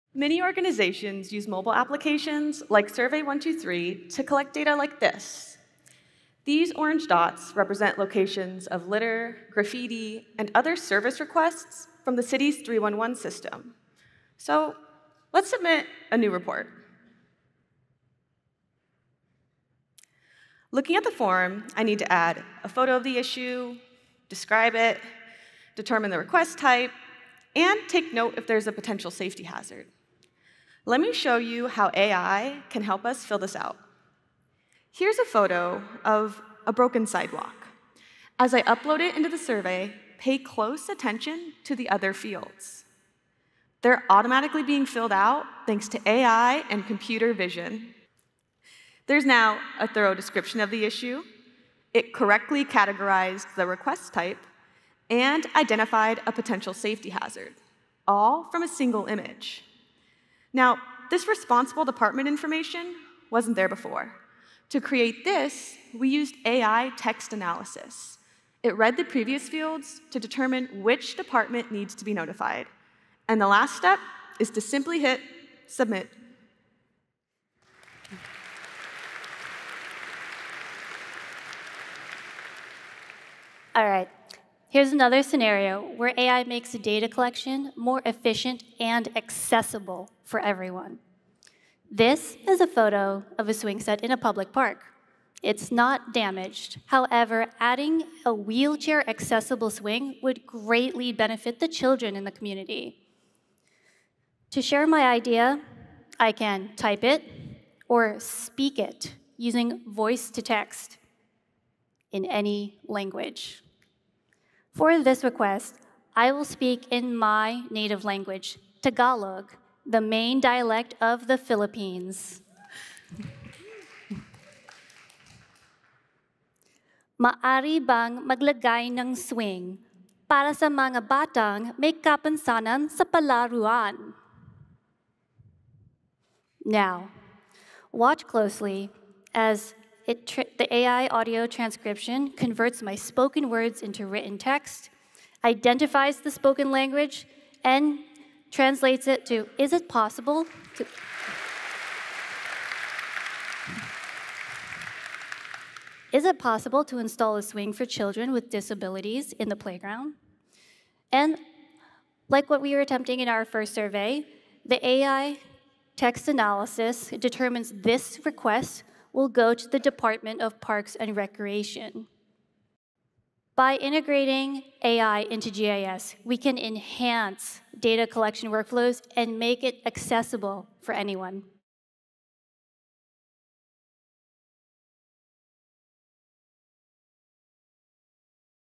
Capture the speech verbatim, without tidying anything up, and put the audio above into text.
Many organizations use mobile applications like Survey one two three to collect data like this. These orange dots represent locations of litter, graffiti, and other service requests from the city's three one one system. So let's submit a new report. Looking at the form, I need to add a photo of the issue, describe it, determine the request type, and take note if there's a potential safety hazard. Let me show you how A I can help us fill this out. Here's a photo of a broken sidewalk. As I upload it into the survey, pay close attention to the other fields. They're automatically being filled out thanks to A I and computer vision. There's now a thorough description of the issue. It correctly categorized the request type and identified a potential safety hazard, all from a single image. Now, this responsible department information wasn't there before. To create this, we used A I text analysis. It read the previous fields to determine which department needs to be notified. And the last step is to simply hit submit. All right, here's another scenario where A I makes data collection more efficient and accessible for everyone. This is a photo of a swing set in a public park. It's not damaged. However, adding a wheelchair-accessible swing would greatly benefit the children in the community. To share my idea, I can type it or speak it using voice-to-text in any language. For this request, I will speak in my native language, Tagalog, the main dialect of the Philippines. Maari bang maglagay ng swing para sa mga batang may kapansanan sa palaruan? Now, watch closely as it the A I audio transcription converts my spoken words into written text, identifies the spoken language, and translates it to, is it possible to... Is it possible to install a swing for children with disabilities in the playground? And like what we were attempting in our first survey, the A I text analysis determines this request will go to the Department of Parks and Recreation. By integrating A I into G I S, we can enhance data collection workflows and make it accessible for anyone.